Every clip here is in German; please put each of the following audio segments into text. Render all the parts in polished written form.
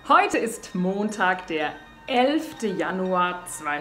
Heute ist Montag, der 11. Januar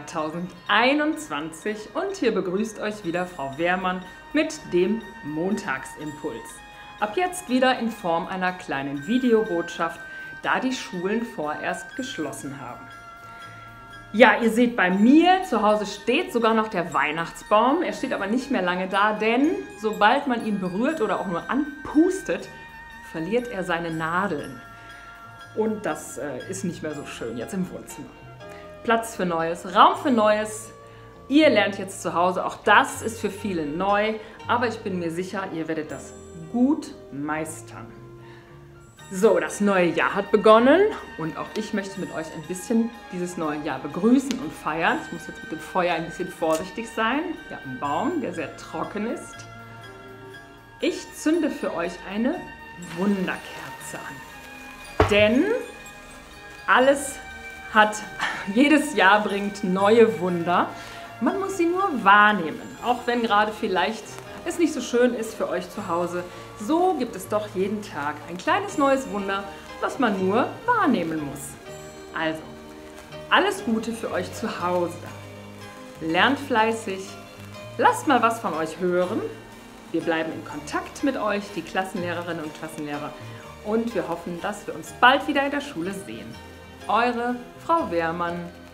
2021 und hier begrüßt euch wieder Frau Wehrmann mit dem Montagsimpuls. Ab jetzt wieder in Form einer kleinen Videobotschaft, da die Schulen vorerst geschlossen haben. Ja, ihr seht, bei mir zu Hause steht sogar noch der Weihnachtsbaum. Er steht aber nicht mehr lange da, denn sobald man ihn berührt oder auch nur anpustet, verliert er seine Nadeln. Und das ist nicht mehr so schön jetzt im Wohnzimmer. Platz für Neues, Raum für Neues. Ihr lernt jetzt zu Hause, auch das ist für viele neu, aber ich bin mir sicher, ihr werdet das gut meistern. So, das neue Jahr hat begonnen und auch ich möchte mit euch ein bisschen dieses neue Jahr begrüßen und feiern. Ich muss jetzt mit dem Feuer ein bisschen vorsichtig sein. Ja, ein Baum, der sehr trocken ist. Ich zünde für euch eine Wunderkerze an. Denn jedes Jahr bringt neue Wunder. Man muss sie nur wahrnehmen, auch wenn gerade vielleicht es nicht so schön ist für euch zu Hause. So gibt es doch jeden Tag ein kleines neues Wunder, was man nur wahrnehmen muss. Also, alles Gute für euch zu Hause. Lernt fleißig, lasst mal was von euch hören. Wir bleiben in Kontakt mit euch, die Klassenlehrerinnen und Klassenlehrer. Und wir hoffen, dass wir uns bald wieder in der Schule sehen. Eure Frau Wehrmann.